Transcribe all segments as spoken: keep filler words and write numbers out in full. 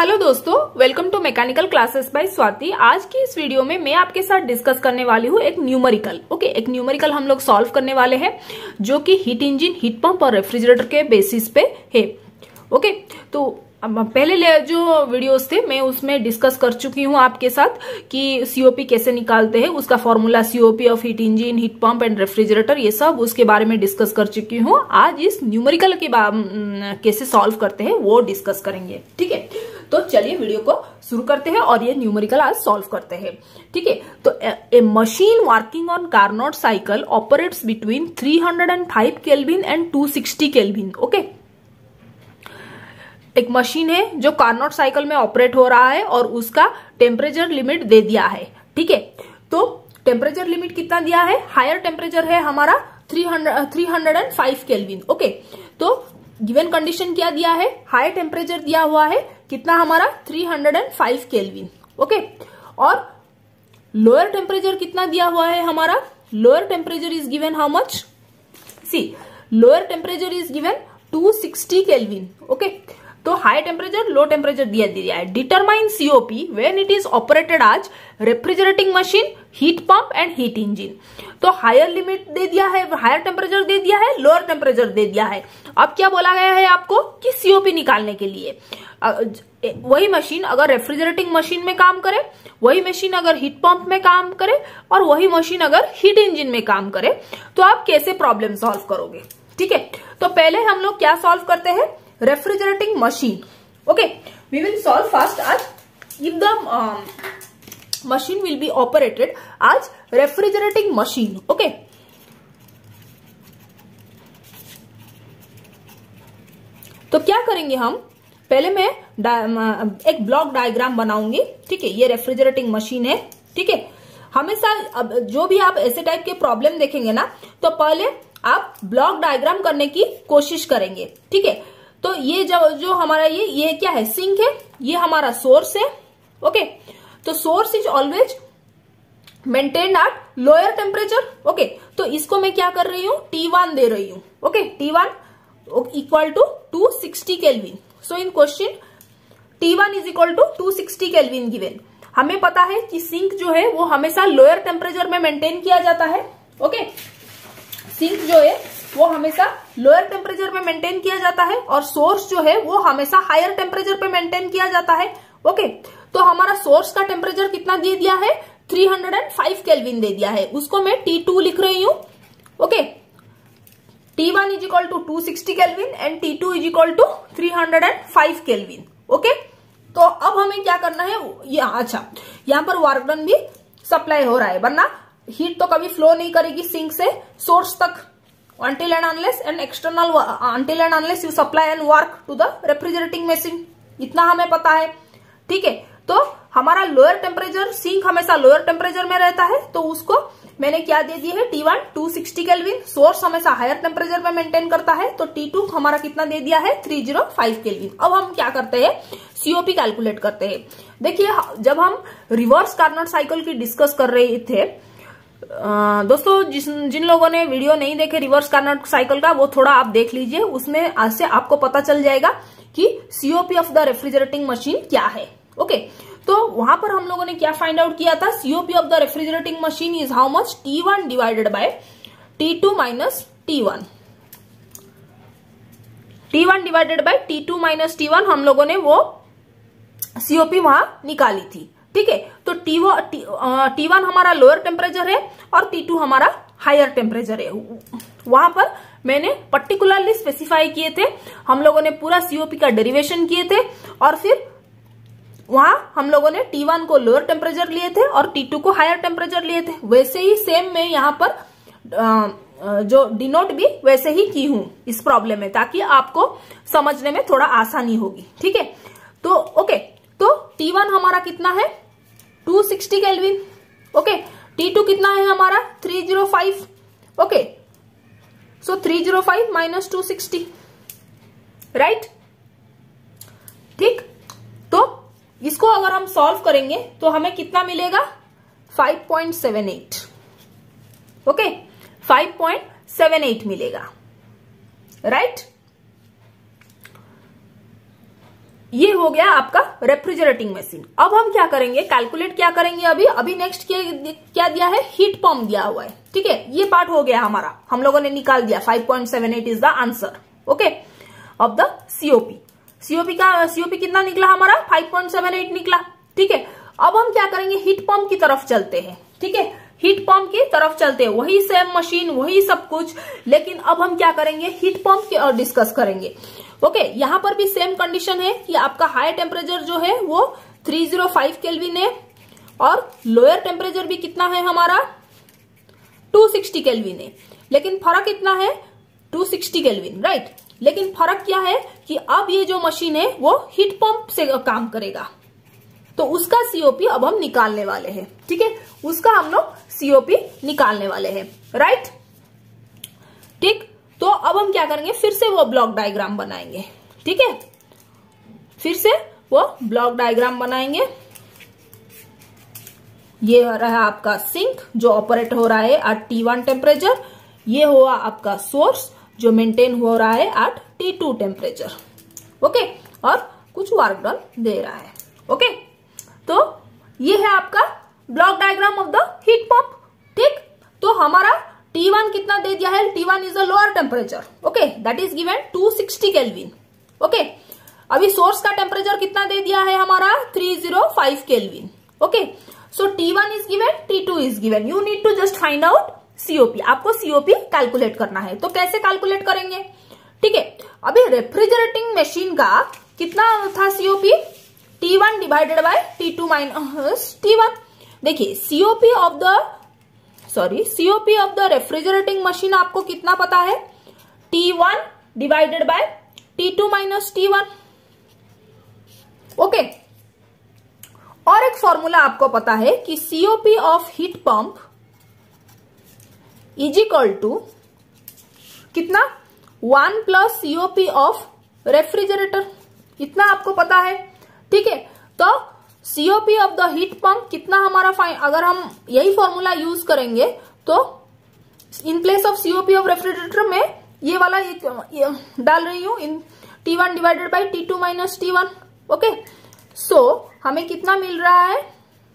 Hello दोस्तों, welcome to mechanical classes by Swati. आज की इस वीडियो में मैं आपके साथ डिस्कस करने वाली हूँ एक न्यूमेरिकल। ओके, एक न्यूमेरिकल हम लोग सॉल्व करने वाले हैं जो कि हीट इंजन, हीट पंप और रेफ्रिजरेटर के बेसिस पे है। ओके, तो पहले जो वीडियोस थे मैं उसमें डिस्कस कर चुकी हूँ आपके साथ कि सीओपी कैसे निकालते हैं, उसका formula COP of heat engine, heat pump and refrigerator, ये सब उसके बारे में डिस्कस कर चुकी हूँ। आज इस न्यूमेरिकल के कैसे सॉल्व करते हैं वो डिस्कस करेंगे। ठीक है, तो चलिए वीडियो को शुरू करते हैं और ये न्यूमेरिकल आज सॉल्व करते हैं। ठीक है, तो a machine working on Carnot cycle operates between three hundred five kelvin and two sixty kelvin. Okay, एक मशीन है जो कार्नोट साइकिल में ऑपरेट हो रहा है और उसका टेम्परेचर लिमिट दे दिया है। ठीक है, तो टेम्परेचर लिमिट कितना दिया है? हायर टेम्परेचर है हमारा three hundred five kelvin. Okay, तो गिवन कंडीशन क्या दिया है? हाई टेम्परेचर दिया हुआ है कितना हमारा? Three hundred five kelvin. Okay, और लोअर टेम्परेचर कितना दिया हुआ है हमारा? Lower temperature is given how much? See, lower temperature is given two sixty kelvin. Okay, तो हाई टेम्परेचर, लो टेम्परेचर दिया दिया है। Determine COP when it is operated as refrigerating machine, heat pump and heat engine. तो higher limit दे दिया है, higher temperature दे दिया है, लोअर टेम्परेचर दे दिया है। अब क्या बोला गया है आपको कि सीओपी निकालने के लिए वही मशीन अगर रेफ्रिजरेटिंग मशीन में काम करे, वही मशीन अगर हीट पंप में काम करे और वही मशीन अगर हीट इंजन में काम करे, तो आप कैसे प्रॉब्लम सॉल्व करोगे? ठीक है, तो पहले हम लोग क्या सॉल्व करते हैं? Refrigerating machine. Okay, we will solve first as if the machine will be operated as refrigerating machine. Okay, तो क्या करेंगे हम? पहले मैं एक ब्लॉक डायग्राम बनाऊंगी। ठीक है, ये रेफ्रिजरेटिंग मशीन है। ठीक है, हमेशा अब जो भी आप ऐसे टाइप के प्रॉब्लम देखेंगे ना, तो पहले आप ब्लॉक डायग्राम करने की कोशिश करेंगे। ठीक है, तो ये जो जो हमारा ये ये क्या है? सिंक है, ये हमारा सोर्स है। ओके, तो source is always maintained at lower temperature. Okay, तो इसको मैं क्या कर रही हूँ? टी वन दे रही हूँ। Okay, T one equal to two sixty kelvin. So in question T one is equal to two sixty kelvin given. हमें पता है कि सिंक जो है वो हमेशा लोअर टेम्परेचर में मेंटेन किया जाता है। ओके, सिंक जो है वो हमेशा लोअर टेम्परेचर में मेंटेन किया जाता है और सोर्स जो है वो हमेशा हायर टेम्परेचर पे मेंटेन किया जाता है। ओके, तो हमारा सोर्स का टेम्परेचर कितना दे दिया है? थ्री हंड्रेड फाइव केल्विन दे दिया है, उसको मैं टी टू लिख रही हूँ। Okay, T one is equal to two sixty kelvin and T two is equal to three hundred five kelvin. Okay, तो अब हमें क्या करना है? यहाँ अच्छा, यहाँ पर वर्क डन भी सप्लाई हो रहा है, वरना हीट तो कभी फ्लो नहीं करेगी सिंक से सोर्स तक until and unless and external until and unless you supply and work to the refrigerating machine। इतना हमें पता है। ठीक है, तो हमारा लोअर टेम्परेचर, सिंक हमेशा लोअर टेम्परेचर में रहता है, तो उसको मैंने क्या दे दिया है? T one two sixty kelvin. Source हमेशा हायर टेम्परेचर में मेंटेन करता है, तो टी टू हमारा कितना दे दिया है? Three hundred five kelvin. अब हम क्या करते हैं? सीओपी कैलकुलेट करते हैं। देखिए, जब हम रिवर्स कार्नोट साइकिल की डिस्कस कर रहे थे आ, दोस्तों, जिस जिन लोगों ने वीडियो नहीं देखे रिवर्स कार्नोट साइकिल का, वो थोड़ा आप देख लीजिए, उसमें आज से आपको पता चल जाएगा कि COP of the refrigerating machine क्या है। ओके, तो वहां पर हम लोगों ने क्या फाइंड आउट किया था? COP of the refrigerating machine is how much? T one divided by T two minus T one. T one divided by T two minus T one हम लोगों ने वो सीओपी वहां निकाली थी। ठीक है, तो टी वो टी वन हमारा लोअर टेम्परेचर है और टी टू हमारा हायर टेम्परेचर है। वहां पर मैंने पर्टिकुलरली स्पेसिफाई किए थे, हम लोगों ने पूरा सीओपी का डेरिवेशन किए थे और फिर वहां हम लोगों ने टी वन को लोअर टेम्परेचर लिए थे और टी टू को हायर टेम्परेचर लिए थे। वैसे ही सेम मैं यहाँ पर आ, जो डिनोट भी वैसे ही की हूं इस प्रॉब्लम में, ताकि आपको समझने में थोड़ा आसानी होगी। ठीक है, तो ओके, तो टी वन हमारा कितना है? Two sixty kelvin. Okay, T two कितना है हमारा? Three hundred five. Okay, so three hundred five minus two sixty, right? ठीक, तो इसको अगर हम सॉल्व करेंगे तो हमें कितना मिलेगा? Five point seven eight. Okay, five point seven eight मिलेगा, राइट? ये हो गया आपका रेफ्रिजरेटिंग मशीन। अब हम क्या करेंगे, कैलकुलेट क्या करेंगे अभी अभी नेक्स्ट क्या क्या दिया है, हीट पंप दिया हुआ है। ठीक है, ये पार्ट हो गया हमारा, हम लोगों ने निकाल दिया। Five point seven eight is the answer okay of the COP. COP का सीओपी कितना निकला हमारा, फाइव पॉइंट सेवन एट निकला। ठीक है, अब हम क्या करेंगे, हीट पंप की तरफ चलते हैं। ठीक है, हीट पंप की तरफ चलते हैं, वही सेम मशीन वही सब कुछ, लेकिन अब हम क्या करेंगे, हीट पंप की और डिस्कस करेंगे। ओके okay, यहां पर भी सेम कंडीशन है कि आपका हाई टेम्परेचर जो है वो थ्री जीरो फाइव केल्विन है और लोअर टेम्परेचर भी कितना है हमारा, टू सिक्सटी केल्विन है। लेकिन फर्क कितना है, टू सिक्सटी केल्विन राइट। लेकिन फर्क क्या है कि अब ये जो मशीन है वो हीट पंप से काम करेगा, तो उसका सीओपी अब हम निकालने वाले हैं। ठीक है, उसका हम लोग सीओपी निकालने वाले हैं राइट। ठीक, तो अब हम क्या करेंगे, फिर से वो ब्लॉक डायग्राम बनाएंगे। ठीक है, फिर से वो ब्लॉक डायग्राम बनाएंगे। ये रहा आपका सिंक जो ऑपरेट हो रहा है एट टी वन टेम्परेचर, ये हुआ आपका सोर्स जो मेंटेन हो रहा है at T two temperature. Okay, और कुछ वर्क डन दे रहा है। ओके, तो ये है आपका block diagram of the heat pump. ठीक, तो हमारा टी वन कितना दे दिया है, T one is the lower temperature okay that is given two sixty kelvin. Okay, अभी सोर्स का टेम्परेचर कितना दे दिया है हमारा, three zero five kelvin. Okay, so T one is given, T two is given, you need to just find out COP. आपको COP calculate करना है, तो कैसे कैलकुलेट करेंगे। ठीक है, अभी रेफ्रिजरेटिंग मशीन का कितना था COP, T one divided by T two minus T one. देखिए COP of the sorry COP of the refrigerating machine आपको कितना पता है, T one divided by T two minus T one. Okay, और एक फॉर्मूला आपको पता है कि COP of heat pump is equal to कितना, one plus COP of refrigerator, इतना आपको पता है। ठीक है, तो COP of the heat pump कितना हमारा फाइन, अगर हम यही फॉर्मूला यूज करेंगे तो in place of COP of refrigerator में ये वाला एक डाल रही हूं, in T one divided by T two minus T one. Okay, so हमें कितना मिल रहा है,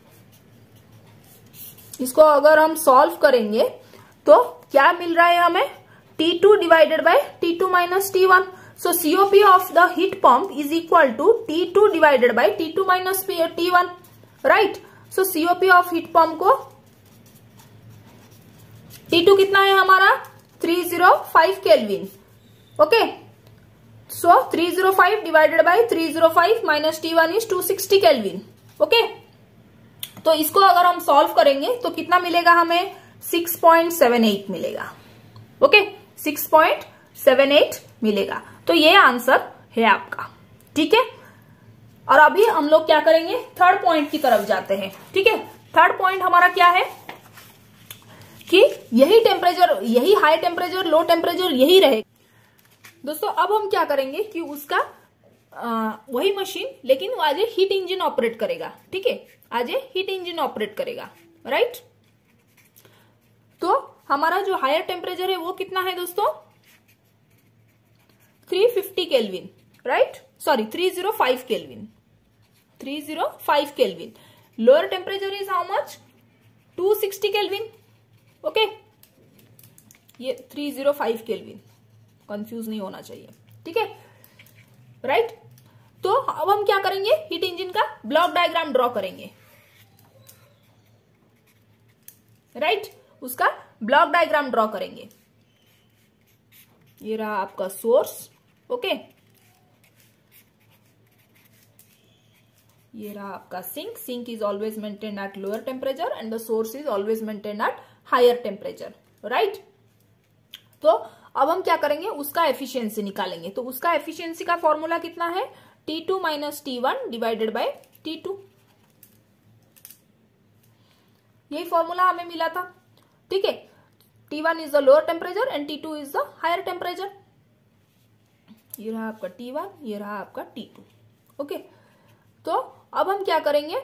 इसको अगर हम सॉल्व करेंगे तो क्या मिल रहा है हमें, T two divided by T two minus T one. So C O P of the heat pump is equal to T two divided by T two minus T one, right? So C O P of heat pump को T two कितना है हमारा, three zero five kelvin. Okay, so three zero five divided by three zero five minus T one is two sixty kelvin. Okay, तो इसको अगर हम solve करेंगे तो कितना मिलेगा हमें, सिक्स पॉइंट सेवन एट मिलेगा। Okay, six point seven eight मिलेगा। तो ये आंसर है आपका। ठीक है, और अभी हम लोग क्या करेंगे, थर्ड पॉइंट की तरफ जाते हैं। ठीक है, थर्ड पॉइंट हमारा क्या है कि यही टेम्परेचर, यही हाई टेम्परेचर लो टेम्परेचर यही रहे। दोस्तों अब हम क्या करेंगे कि उसका आ, वही मशीन लेकिन वो आज हीट इंजन ऑपरेट करेगा। ठीक है, आज हीट इंजन ऑपरेट करेगा राइट। तो हमारा जो हायर टेम्परेचर है वो कितना है दोस्तों, three fifty kelvin right, sorry three zero five kelvin, three zero five kelvin. Lower temperature is how much, two sixty kelvin. Okay, ये three zero five kelvin, confuse नहीं होना चाहिए। ठीक है राइट, तो अब हम क्या करेंगे, हीट इंजन का ब्लॉक डायग्राम ड्रॉ करेंगे राइट, उसका ब्लॉक डायग्राम ड्रॉ करेंगे। ये रहा आपका सोर्स। ओके, ये रहा आपका sink. Sink is always maintain at lower temperature and the source is always maintain at higher temperature right. तो अब हम क्या करेंगे, उसका एफिशिएंसी निकालेंगे। तो उसका एफिशिएंसी का फॉर्मूला कितना है, T two minus T one divided by T two, यही फॉर्मूला हमें मिला था। ठीक है, T one is the lower temperature and T two is the higher temperature. ये रहा आपका टी वन, ये रहा आपका टी टू। ओके, तो अब हम क्या करेंगे,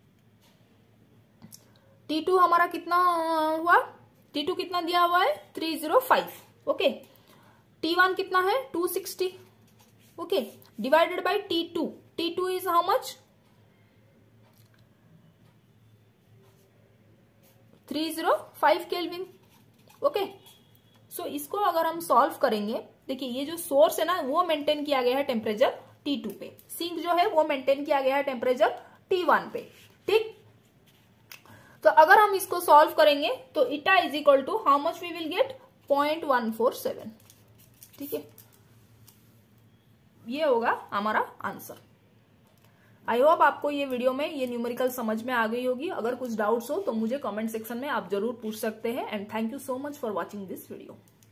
टी टू हमारा कितना हुआ, टी टू कितना दिया हुआ है, three zero five. Okay, T one कितना है, two sixty. Okay, divided by T two, T two is how much, three zero five kelvin. Okay, so इसको अगर हम सॉल्व करेंगे, देखिए ये जो सोर्स है ना वो मेंटेन किया गया है टेम्परेचर टी टू पे, सिंक जो है वो मेंटेन किया गया है टेम्परेचर टी वन पे। ठीक, तो अगर हम इसको सॉल्व करेंगे तो eta is equal to how much we will get, point one four seven. ठीक है, ये होगा हमारा आंसर। आई होप आपको ये वीडियो में ये न्यूमेरिकल समझ में आ गई होगी। अगर कुछ डाउट्स हो तो मुझे कमेंट सेक्शन में आप जरूर पूछ सकते हैं। And thank you so much for watching this video.